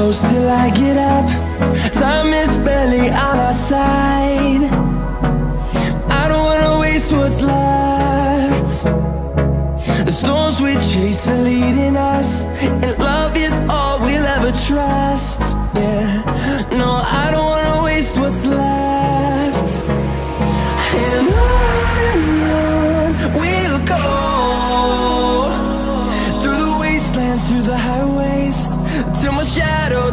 close till I get up. Time is barely on our side. I don't wanna waste what's left. The storms we chase are leading us, and love is all we'll ever trust. Yeah, no, I don't